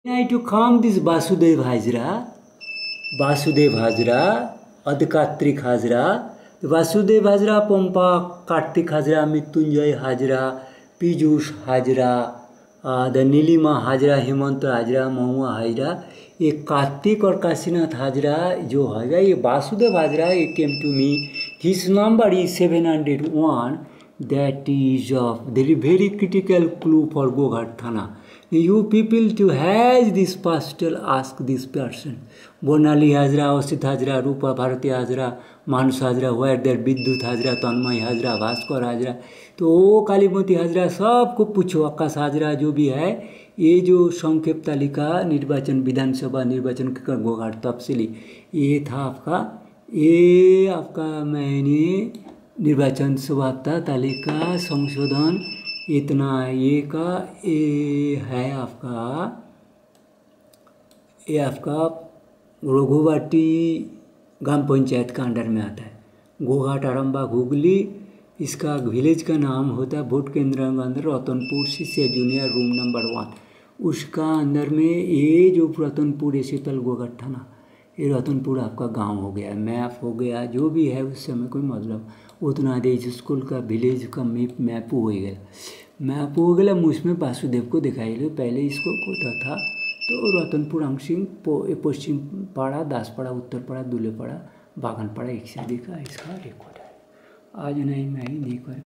I to count this Vasudev Hajra, Adhikatrik Hajra, Vasudev Hajra, Pompa, Kartik Hajra, Mrityunjay Hajra, Piyush Hajra, the Nilima Hajra, Hemanta Hajra, Mahua Hajra. ये कार्तिक और काशीनाथ हाजरा जो है ये वासुदेव हाजरा ये came to me. His number is 701. That is very critical clue for Goghat Thana. You people to has this pastel ask this person. Bonali Hajra, Osit Hajra, Rupa Bharati Hajra, Manus Hajra, where there Biddut Hajra, Tanmay Hajra, Bhaskar Hajra. तो वो कालीमती हाजरा सबको पूछो आकाश हाजरा जो भी है ये जो संक्षेप तालिका निर्वाचन विधानसभा निर्वाचन का गोघाट तफसीली ये था आपका मैंने निर्वाचन सभाता तालिका संशोधन इतना ये का ये है आपका रघुवाटी ग्राम पंचायत का अंडर में आता है। गोघाट आरंबा हुगली इसका विलेज का नाम होता है वोट केंद्र के अंदर रतनपुर शिष्य जूनियर रूम नंबर 1 उसका अंदर में ये जो रतनपुर ये शीतल गोघाट था ना ये रतनपुर आपका गांव हो गया मैप हो गया जो भी है उस समय कोई मतलब उतना देश स्कूल का विलेज का मैप हो गया उसमें वासुदेव को दिखाई लो पहले इसको होता था तो रतनपुर अंगसिंह पश्चिम पाड़ा दासपाड़ा उत्तर पाड़ा दूल्हे पाड़ा बागन पाड़ा एक से देखा इसका रिकॉर्ड है आज नहीं मैं ही नहीं कर